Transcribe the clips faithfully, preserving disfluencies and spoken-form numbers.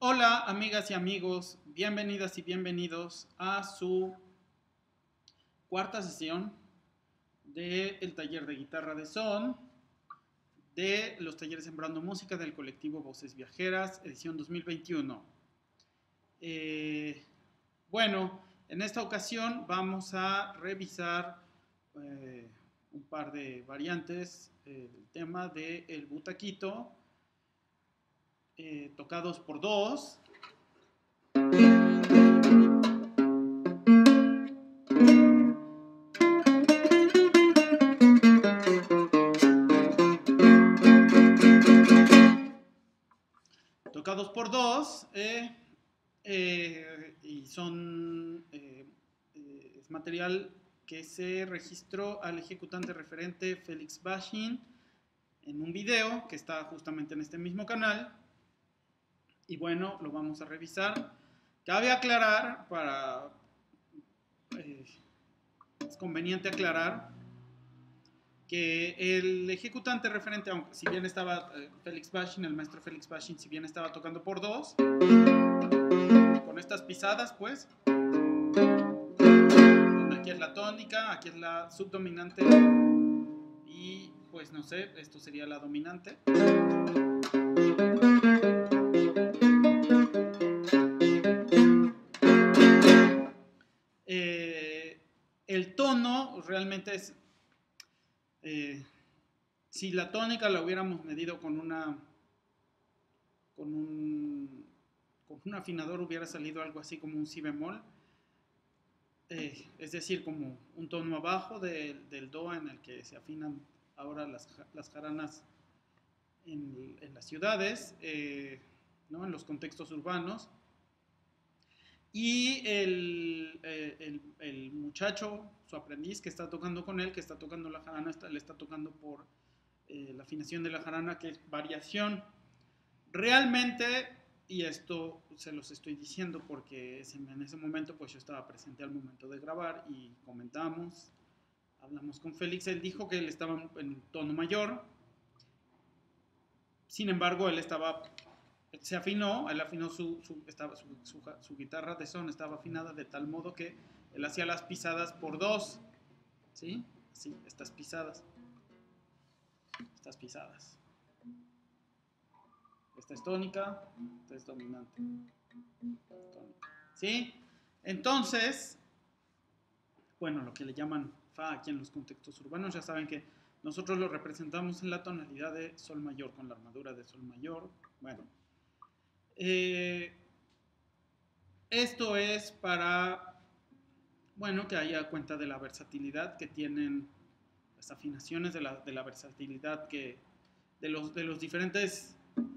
Hola amigas y amigos, bienvenidas y bienvenidos a su cuarta sesión del taller de guitarra de son de los talleres Sembrando Música del colectivo Voces Viajeras, edición dos mil veintiuno. Eh, bueno, en esta ocasión vamos a revisar eh, un par de variantes eh, del tema del butaquito, eh, tocados por dos. Tocados por dos, eh, eh, y son eh, eh, es material que se registró al ejecutante referente Félix Bachin en un video que está justamente en este mismo canal. Y bueno, lo vamos a revisar. Cabe aclarar, para eh, es conveniente aclarar que el ejecutante referente, aunque si bien estaba eh, Félix Bachin, el maestro Félix Bachin, si bien estaba tocando por dos, con estas pisadas, pues, donde aquí es la tónica, aquí es la subdominante y, pues, no sé, esto sería la dominante. Eh, el tono realmente es... Eh, si la tónica la hubiéramos medido con una con un con un afinador, hubiera salido algo así como un si bemol, eh, es decir, como un tono abajo de, del do en el que se afinan ahora las, las jaranas en, en las ciudades, eh, ¿no? En los contextos urbanos. Y el, eh, el, el, muchacho, su aprendiz que está tocando con él, que está tocando la jarana, está, le está tocando por eh, la afinación de la jarana, que es variación. Realmente, y esto se los estoy diciendo porque en ese momento pues yo estaba presente al momento de grabar y comentamos, hablamos con Félix, él dijo que él estaba en tono mayor, sin embargo él estaba... se afinó, él afinó su, su, estaba, su, su, su guitarra de son estaba afinada de tal modo que él hacía las pisadas por dos, ¿sí? Sí, estas pisadas, estas pisadas. Esta es tónica, esta es dominante. Tónica. ¿Sí? Entonces, bueno, lo que le llaman fa aquí en los contextos urbanos, ya saben que nosotros lo representamos en la tonalidad de sol mayor, con la armadura de sol mayor. Bueno, Eh, esto es para, bueno, que haya cuenta de la versatilidad que tienen las afinaciones, de la, de la versatilidad que, de los, de los diferentes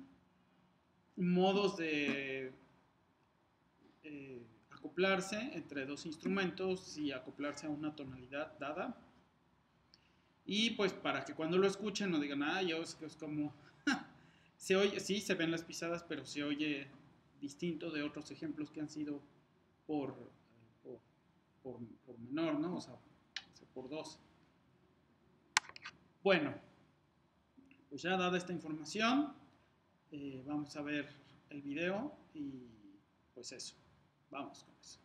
modos de eh, acoplarse entre dos instrumentos y acoplarse a una tonalidad dada. Y pues para que cuando lo escuchen no digan, ah, yo es, es como, se oye, sí, se ven las pisadas, pero se oye distinto de otros ejemplos que han sido por, por, por, por menor, ¿no? O sea, por dos. Bueno, pues ya dada esta información, eh, vamos a ver el video y pues eso, vamos con eso.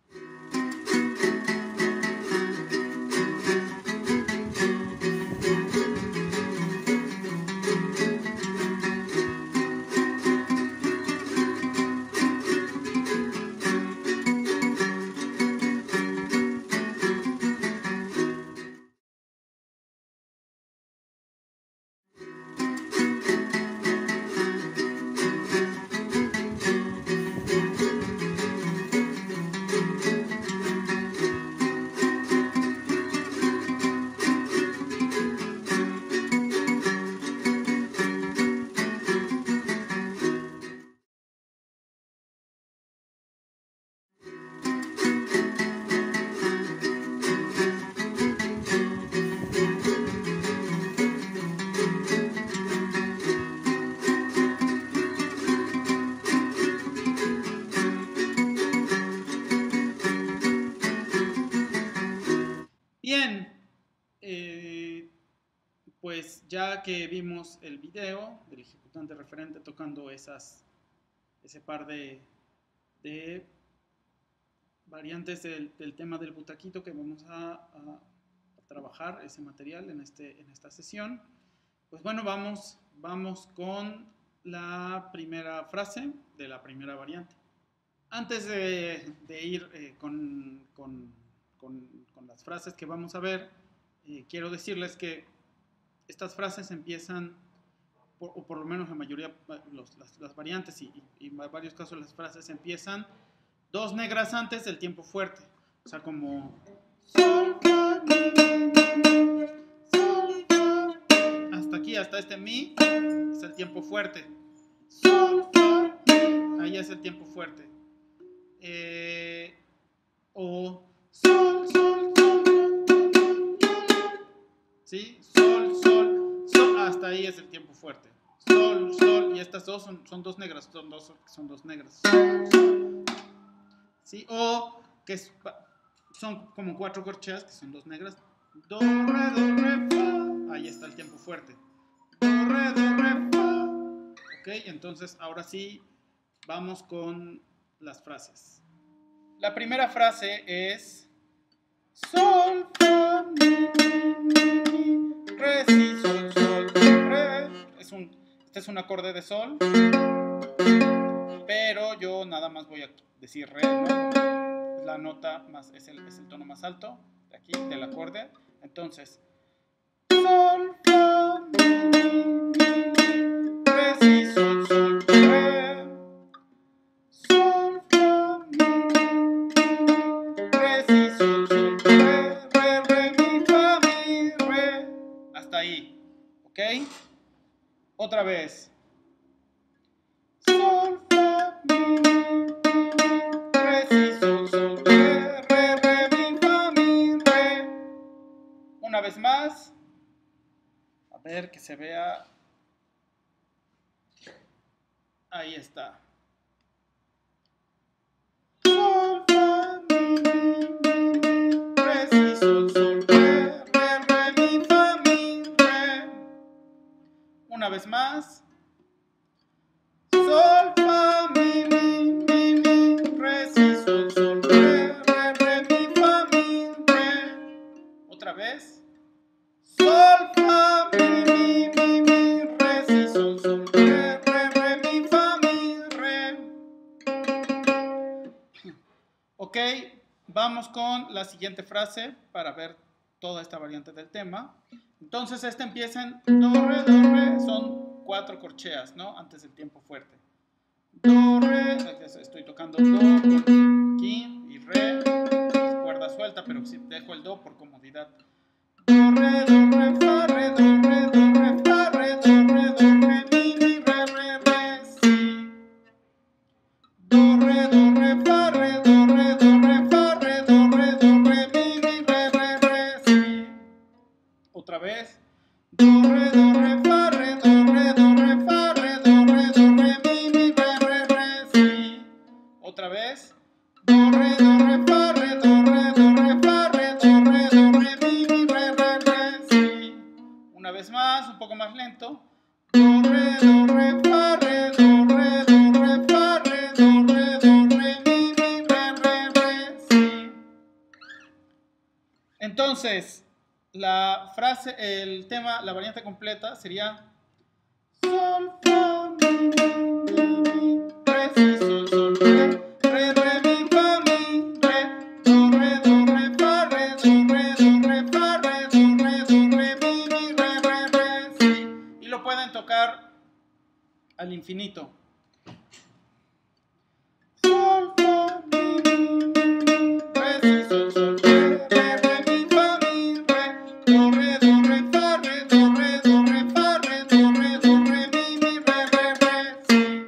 Bien, eh, pues ya que vimos el video del ejecutante referente tocando esas ese par de, de variantes del, del tema del butaquito que vamos a, a trabajar ese material en, este, en esta sesión. Pues bueno, vamos, vamos con la primera frase de la primera variante. Antes de, de ir eh, con, con, con, con las frases que vamos a ver, eh, quiero decirles que estas frases empiezan, por, o por lo menos la mayoría, los, las, las variantes y, y, y en varios casos las frases empiezan dos negras antes del tiempo fuerte. O sea, como sol, fa, mi, mi, sol, fa. Hasta aquí, hasta este mi, es el tiempo fuerte. Sol, fa, mi. Ahí es el tiempo fuerte. Eh, o sol, sol, sol, ¿sí? Sol, sol, sol, hasta ahí es el tiempo fuerte. Sol, sol, y estas dos son, son dos negras, son dos, son dos negras. Sol, sol. ¿Sí? O que es, son como cuatro corcheas, que son dos negras. Do, re, do, re, fa. Ahí está el tiempo fuerte. Do, re, do, re, fa. Ok, entonces ahora sí vamos con las frases. La primera frase es sol, fa, mi, mi, mi, re, si, sol, sol, re. Es un, este es un acorde de sol, pero yo nada más voy a decir re, ¿no? Es la nota más, es el, es el tono más alto de aquí, del acorde. Entonces, sol, fa, mi, mi, mi, re, si, sol, sol, re. Sol, fa, mi, mi, re, si, sol, sol, re, re, re, mi, fa, mi, re. Hasta ahí, ¿ok? Otra vez. Sol, fa, mi, mi, re, si, sol, sol, re, re, re, mi, fa, mi, re. Una vez más. A ver que se vea. Ahí está. Sol, fa, mi, mi, mi, re, si, sol, sol, re, re, re, mi, fa, mi, re. Una vez más. Sol, fa, mi, mi, mi, mi, re, si, sol, sol, re, re, re, mi, fa, mi, re. Otra vez. Sol, fa, mi, mi, mi, mi, re, si, sol, sol, re, re, re, mi, fa, mi, re. Ok, vamos con la siguiente frase para ver toda esta variante del tema. Entonces, este empieza en do, re, do, re, son cuatro corcheas, ¿no? Antes del tiempo fuerte. Do, re, estoy tocando do con ki y re, cuerda suelta, pero si dejo el do por comodidad. Do, re, do, re, fa, re, do, re, do, re, fa, re, do, re, do, re, mi, mi, re, re, re, si. Do, re, do, re, fa, re, do, re, do, re, fa, re, do, re, do, re, mi, mi, re, re, re, si. Otra vez. Do, re, do, re, fa, re, do, re, do, re, fa, re, do, re, do, re, mi, mi, re, re, re, si. Otra vez. Do, re, do, re, fa, re, do, re, do, re, fa, re, do, re, do, re, mi, mi, re, re, re, si. Una vez más, un poco más lento. Do, re, do, re, fa, re, do, re, do, re, fa, re, do, re, do, re, mi, mi, re, re, re, si. Entonces, la frase, el tema, la variante completa sería sol, fa, mi, mi, mi, re, si, sol, sol, re, re, re, mi, fa, mi, re, do, re, do, re, fa, re, do, re, do, re, fa, re, do, re, do, re, mi, mi, re, re, re, si. Y lo pueden tocar al infinito. Sol, fa, mi, mi, mi, re, si, sol, sol, re, re, re, mi, fa, mi, re, do, re, do, re, fa, re, do, re, do, re, fa, re, do, re, do, re, mi, mi, re, re, re, si.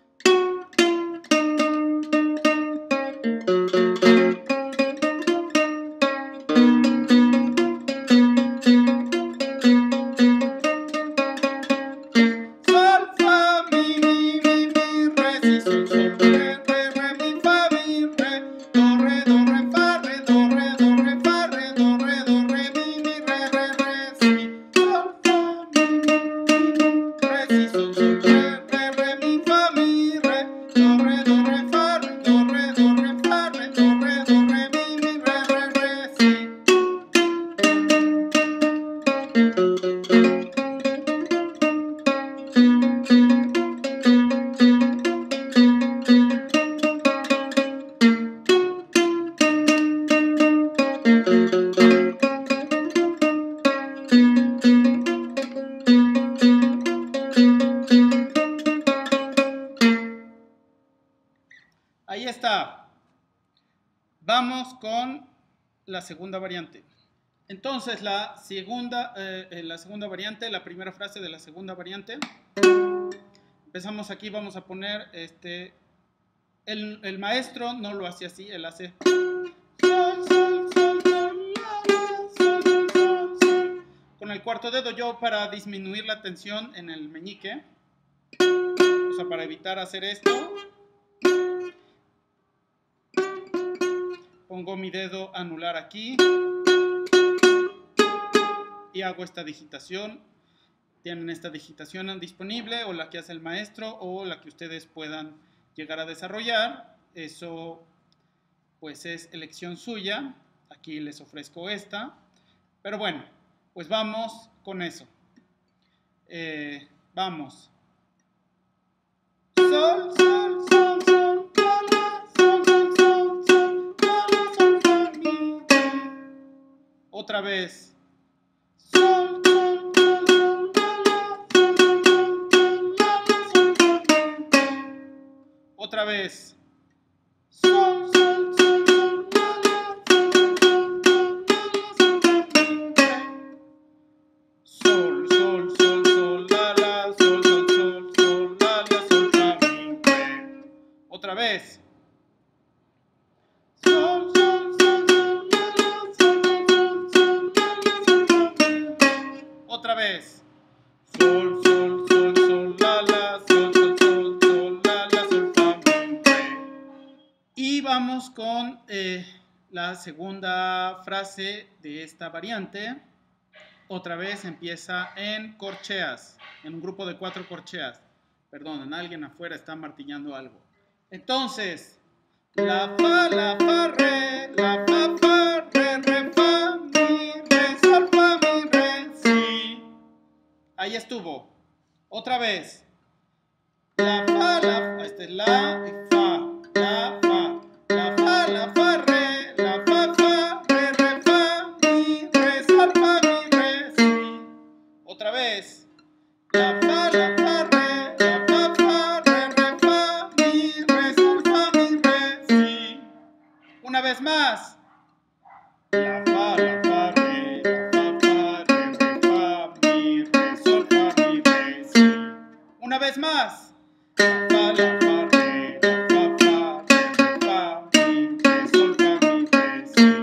Sol, fa, mi, mi, mi, mi, re, si, sol, sol, re, re, re, mi, fa, mi, re, do, re, do, re, fa, re, do, re, do, re, fa, re, do, re, do, re, mi, mi, re, re, re, si. Sol, fa, mi, mi, mi, mi, re, si, sol, sol, re, re, re, mi, fa, mi, re, do, ahí está. Vamos con la segunda variante. Entonces, la segunda, eh, la segunda variante, la primera frase de la segunda variante. Empezamos aquí, vamos a poner este... El, el maestro no lo hace así, él hace... Sol, sol, sol, sol, la, la, sol, sol, sol, sol. Con el cuarto dedo yo, para disminuir la tensión en el meñique, o sea, para evitar hacer esto, pongo mi dedo anular aquí y hago esta digitación. Tienen esta digitación disponible, o la que hace el maestro, o la que ustedes puedan llegar a desarrollar. Eso pues es elección suya. Aquí les ofrezco esta, pero bueno, pues vamos con eso. Eh, vamos. Sol, sol, sol, sol, la, la, sol, sol, sol, sol, la, la, sol, fa, mi, re. Otra vez. Sol, sol, sol, sol, la, la, sol, sol, sol, sol, la, la, sol, fa, mi, re. Otra vez. Sol, sol, sol, sol, la, la, sol, sol, sol, la, la, sol, fa, mi, re. Sol, sol, sol, sol, la, la, sol, sol, sol, sol, la, la, sol, fa, mi, re. Otra vez. Sol, sol, sol, sol, la, la, sol, sol, sol, sol, la, la, sol, fa, mi, re. Otra vez. Sol, sol, sol, sol, la, la, sol, sol, sol, sol, la, la, sol, fa, mi, re. Y vamos con eh, la segunda frase de esta variante. Otra vez empieza en corcheas, en un grupo de cuatro corcheas. Perdón, alguien afuera está martillando algo. Entonces, la, fa, la, fa, re, la, fa, fa, re, re, fa, mi, re, sol, fa, mi, re, si. Ahí estuvo. Otra vez. La, fa, la, este es la y fa, la, fa, la, fa, la, fa, re, la, fa, fa, re, re, fa, mi, re, sol, fa, mi, re, si. Otra vez. La, fa, la, fa, re, la, fa, fa, re, re, fa, mi, re, sol, fa, mi, re, si. Una vez más. La, fa, la, fa, re, la, fa, fa, re, re, fa, mi, re, sol, fa, mi, re, si. Una vez más. La, fa, la, fa, re, la, fa, fa, re, re, fa, mi, re, sol, fa, mi, re, si.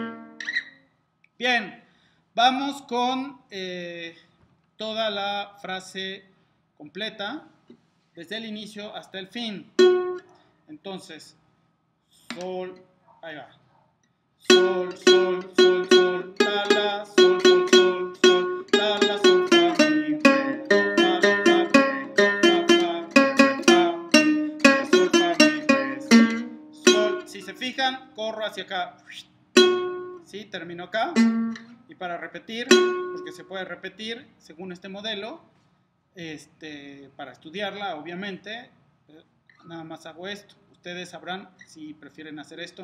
Bien, vamos con eh, toda la frase completa, desde el inicio hasta el fin. Entonces, sol, ahí va. Sol, sol, sol, sol, la, la, sol, sol, sol, sol, la, la, sol, fa, mi, re, la, la, fa, re, la, fa, fa, re, fa, mi, re, sol, fa, mi, re, si. Sol, si se fijan, corro hacia acá. ¿Sí? Termino acá. Y para repetir, porque se puede repetir según este modelo, este, para estudiarla, obviamente, nada más hago esto. Ustedes sabrán si prefieren hacer esto,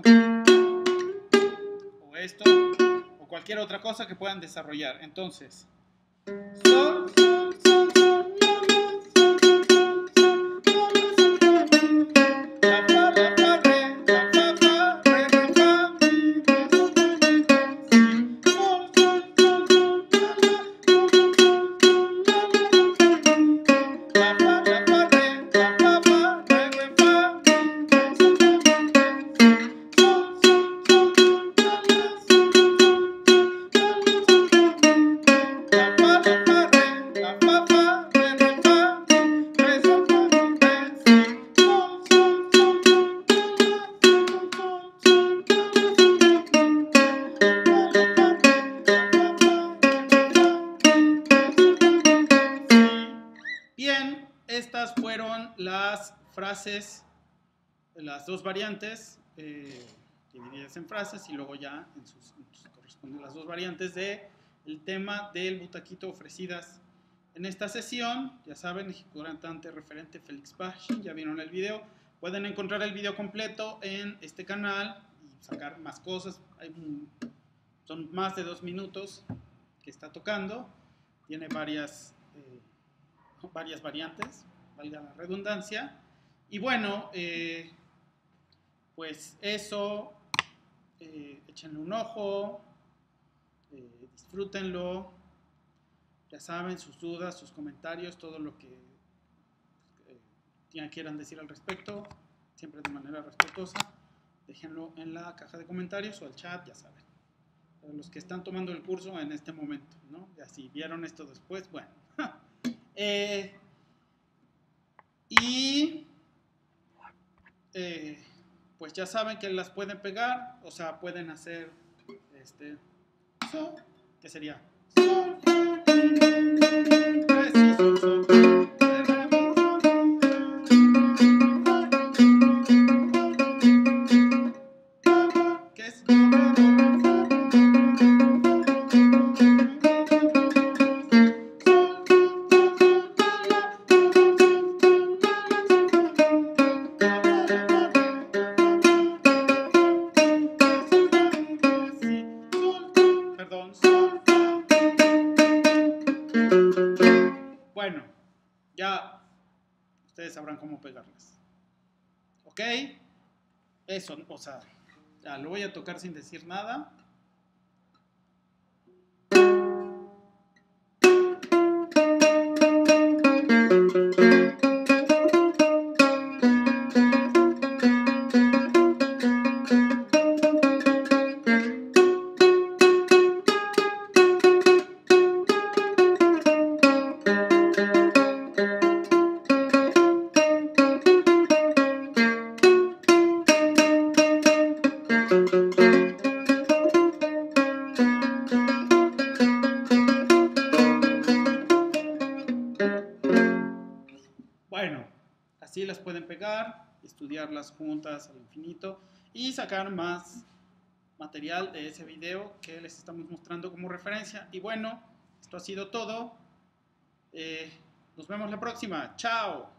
o esto, o cualquier otra cosa que puedan desarrollar. Entonces, sol, sol, sol, sol, la, la, sol, sol, sol, sol, la, la, sol, fa, mi, re, la, fa, la, fa, re, la, fa, fa, re, re, fa, mi, re, sol, fa, mi, re, si. Sol, sol, sol, sol, la, la, sol, sol, sol, sol, la, la, sol, fa, mi, re, la, fa, la, fa, re, la, fa, fa, re, re, fa, mi, re, sol, fa, mi, re, si. Sol, sol, sol, sol, la, la, sol, sol, sol, sol, la, la, sol, fa, mi, re, la, fa, la, fa, re, la, fa, fa, re, re, fa, mi, re, sol, fa, mi, re, si. Sol, sol, sol, sol, la, la, sol, sol, sol, sol, la, la, sol, fa, mi, re, la, la, fa, re, la, fa, fa, re, re, fa, mi, re, sol, fa, mi, re, si. Bien, estas fueron las frases, las dos variantes eh, divididas en frases, y luego ya en sus, en sus corresponden las dos variantes de el tema del butaquito ofrecidas en esta sesión. Ya saben, ejecutante referente Félix Bashing, ya vieron el video. Pueden encontrar el video completo en este canal y sacar más cosas. Hay un, son más de dos minutos que está tocando. Tiene varias, eh, varias variantes, valga la redundancia. Y bueno, eh, pues eso, eh, échenle un ojo, eh, disfrútenlo, ya saben, sus dudas, sus comentarios, todo lo que eh, quieran decir al respecto, siempre de manera respetuosa, déjenlo en la caja de comentarios o el chat, ya saben. Para los que están tomando el curso en este momento, ¿no? Ya si vieron esto después, bueno. eh, y eh, pues ya saben que las pueden pegar, o sea, pueden hacer este, so, ¿qué sería? Sol, re, si, sol, sol, re, re, mi, sol, ¿qué es? Perdón. Bueno, ya ustedes sabrán cómo pegarlas. ¿Ok? Eso, o sea, ya lo voy a tocar sin decir nada. Bueno, así las pueden pegar, estudiarlas juntas al infinito y sacar más material de ese video que les estamos mostrando como referencia. Y bueno, esto ha sido todo. Eh, nos vemos la próxima. Chao.